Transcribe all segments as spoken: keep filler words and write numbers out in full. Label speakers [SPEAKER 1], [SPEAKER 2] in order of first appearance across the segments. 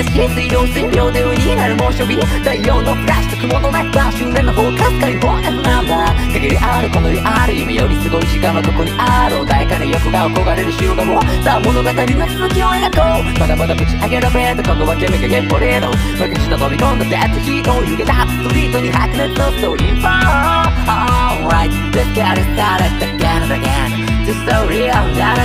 [SPEAKER 1] し水道水秒で売りになる猛暑日、太陽のフラッシュと雲の中終電のフォーカス界フォーエムナンバー限りあるこのリアル夢よりすごい時間はここにある穏やかな欲が憧れる白がもうさあ物語の続きを描こうまだまだぶち上げるベッド今度はケミカゲッポレード昔と飛び込んだデッドヒート湯気立つストリートに白熱のストーリーファー Alright, let's get it started again and again The story of another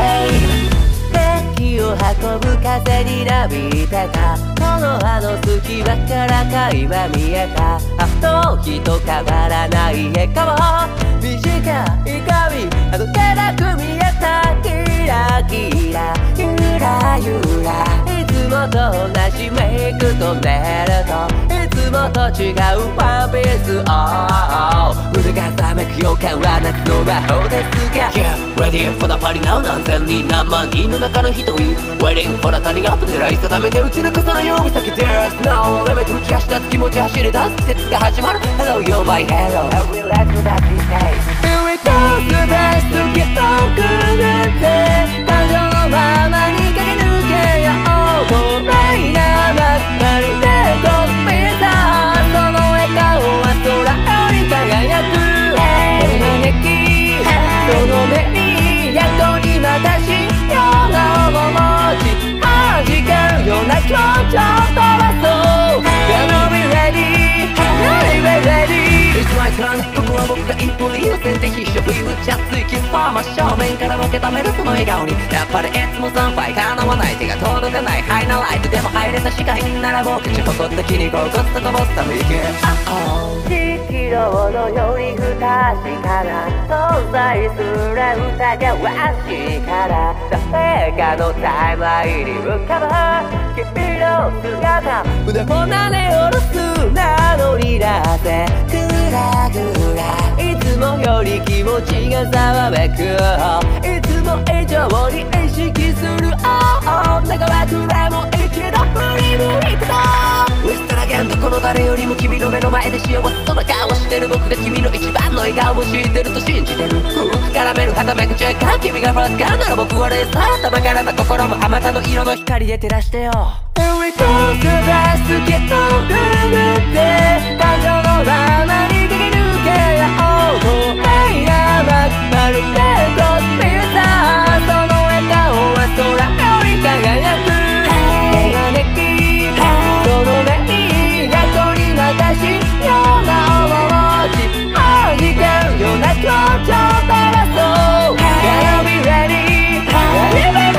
[SPEAKER 1] game 敵を運ぶ風になびいてたこの葉の隙間から垣間見えたあと人変わらない笑顔短い髪あどけなく見えたキラキラゆらゆらいつもと同じメイクとネルといつもと違うワンピース腕がざめく予感は夏の魔法ですが Yeah, ready for the party now 何千人何万人の中の一人 Waiting for the turning up 狙い定めて打ち抜くそのように避けて There's no limit 打ち出した気持ち走り出す季節が始まる Hello, you're my hero Every life without these days Here we go, the best to get on good and day 感情のままに駆け抜けよう透明なばっかりで飛び出その笑顔は空より輝く招きその目にやっとにまたしような面持ち弾けるような気持ちを飛ばそう Gonna be ready, baby ready It's my turn ここは僕が一歩優先で必勝振り打ち熱いキスファーマ正面から受け止めるその笑顔にやっぱりいつも惨敗叶わない手が届かないハイなライトでも入れた視界になら僕ち誇った気にこうコツとこぼすため息色のように不確かな存在すら疑わしいから誰かのタイムラインに浮かぶ君の姿腕骨下ろすなのになぜグラグラいつもより気持ちがざわめくいつも以上に意識する Oh, 願わくれも一度振り向いてたウエストラゲンどこの誰よりも君の目の前で幸せそうな顔してる僕が君の一番の笑顔を知ってると信じてる空気からめるはためくチェッカー君がファースカーなら僕はレーサー頭からの心もあまたの色の光で照らしてよ Here we go to the best get on good day 感情のままに駆け抜けよう透明なばっかりでコスピューターその笑顔は空より輝く招きその目にやっとにまたしような面持ち弾けるような気持ちを飛ばそう Gotta be ready, gotta be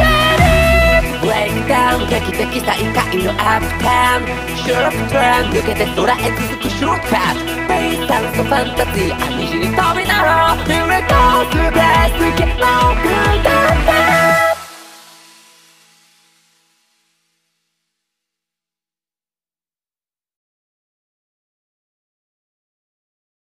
[SPEAKER 1] ready Break down 劇的最下位のアップタウンシュープトラン抜けて空へ続くショートカットベイスタンスファンタジー虹に飛びなろう